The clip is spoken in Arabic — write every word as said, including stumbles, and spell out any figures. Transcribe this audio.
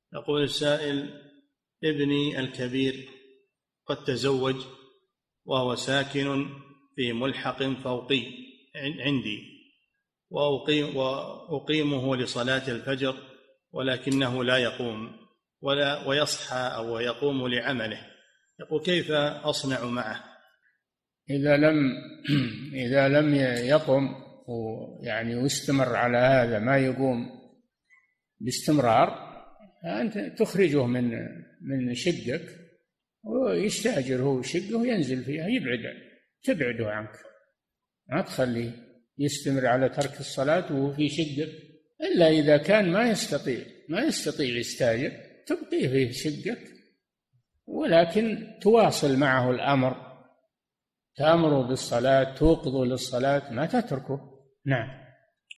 يقول السائل: ابني الكبير قد تزوج وهو ساكن في ملحق فوقي عندي، وأقيم وأقيمه لصلاة الفجر ولكنه لا يقوم ولا ويصحى أو يقوم لعمله، يقول كيف أصنع معه؟ إذا لم إذا لم يقم ويعني ويستمر على هذا ما يقوم باستمرار، أنت تخرجه من من شقك ويستأجر هو شقه وينزل فيها، يبعد تبعده عنك، ما تخليه يستمر على ترك الصلاة وهو في شقك، إلا إذا كان ما يستطيع ما يستطيع يستأجر تبقيه في شقك، ولكن تواصل معه الأمر، تأمره بالصلاة، توقظه للصلاة، ما تتركه. نعم.